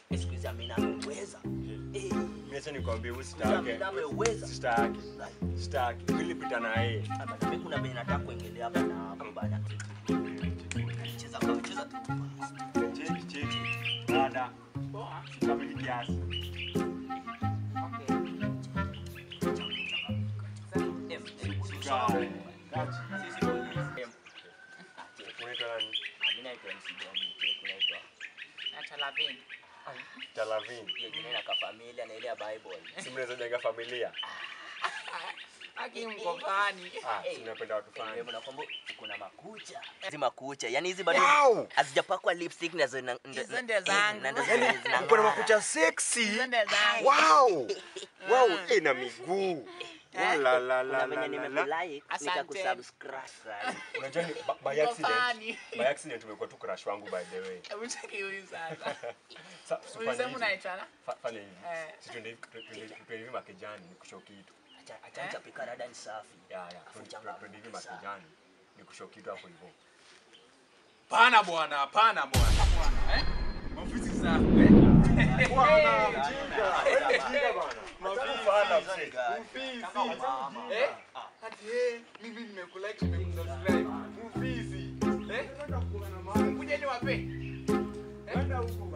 Excuse me na uweza. Mimi nikwambie usitake. Sitaki. Sitaki. Nilipita na yeye. Hapa mimi kuna mimi nataka kuingilia hapa na hapo bana. Cheza tu. Cheki. Dada. Family kiasi. Talavin. Hiyo jina la familia na ile ya Bible. Si mnaweza jenga familia? Haki mko fani. Tunapenda watu fani. Mnakumbuka kuna makucha. Hizi makucha, yani hizi bado hazijapakwa lipstick na Zende zangu. Uko na makucha sexy. Zende zangu. Wow, ina miguu. La. Nimekulike, nikakusubscribe. Unajua ni by accident tumekuwa tu crush wangu by the way. Hebu cheki huyu sasa. Unasema unaitana? Fanya hivi. Si twende hivi makejani nikushow kitu. Acha pika rada ni safi. Twende hivi makejani nikushow kitu hapo hivyo. Pana bwana. Ofisi zako Bwana mjinga bwana. Mafana Ati mimi nimekulike nimesubscribe. Ofisi. Kuja ni wape. Kwenda huko.